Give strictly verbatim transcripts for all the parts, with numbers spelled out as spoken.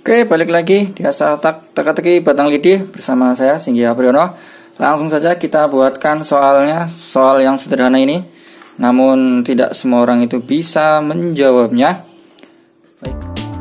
Oke, balik lagi di Asah Otak Teka-teki Batang Lidi bersama saya Singgi Apriyono. Langsung saja kita buatkan soalnya, soal yang sederhana ini. Namun tidak semua orang itu bisa menjawabnya. Baik.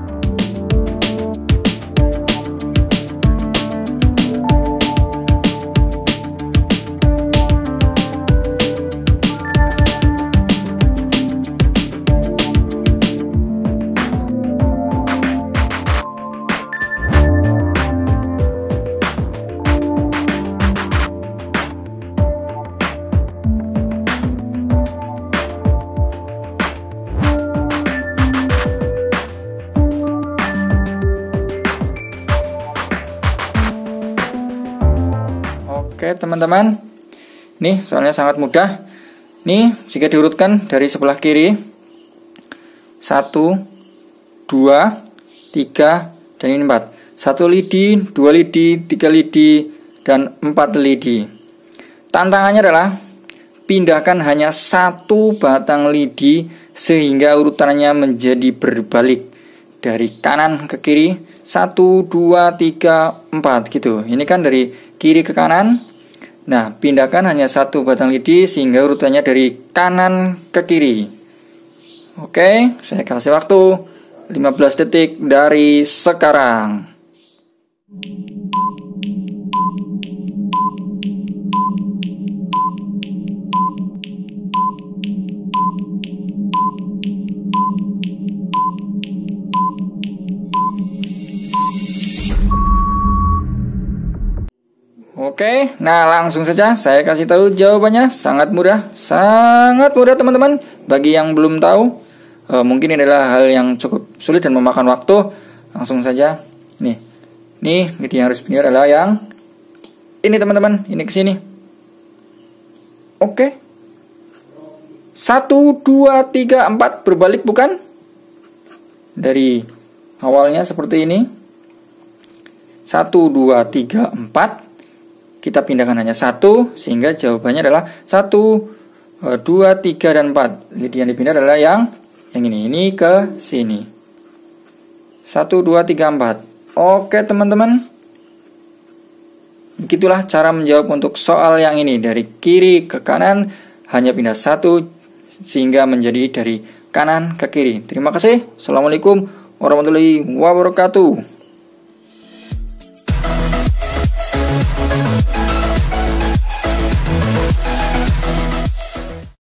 Oke teman-teman, nih soalnya sangat mudah. Nih jika diurutkan dari sebelah kiri, satu, dua, tiga, dan ini empat. Satu lidi, dua lidi, tiga lidi, dan empat lidi. Tantangannya adalah pindahkan hanya satu batang lidi sehingga urutannya menjadi berbalik dari kanan ke kiri. Satu, dua, tiga, empat gitu. Ini kan dari kiri ke kanan. Nah, pindahkan hanya satu batang lidi sehingga urutannya dari kanan ke kiri. Oke, saya kasih waktu lima belas detik dari sekarang. Oke, nah langsung saja saya kasih tahu jawabannya. Sangat mudah, sangat mudah teman-teman. Bagi yang belum tahu, e, mungkin ini adalah hal yang cukup sulit dan memakan waktu. Langsung saja, nih, nih, ini yang harus benar adalah yang ini teman-teman. Ini ke sini. Oke, satu, dua, tiga, empat berbalik bukan? Dari awalnya seperti ini. Satu, dua, tiga, empat. Kita pindahkan hanya satu, sehingga jawabannya adalah satu, dua, tiga, dan empat. Jadi yang dipindah adalah yang yang ini, ini ke sini. Satu, dua, tiga, empat. Oke teman-teman, begitulah cara menjawab untuk soal yang ini. Dari kiri ke kanan, hanya pindah satu, sehingga menjadi dari kanan ke kiri. Terima kasih. Assalamualaikum warahmatullahi wabarakatuh.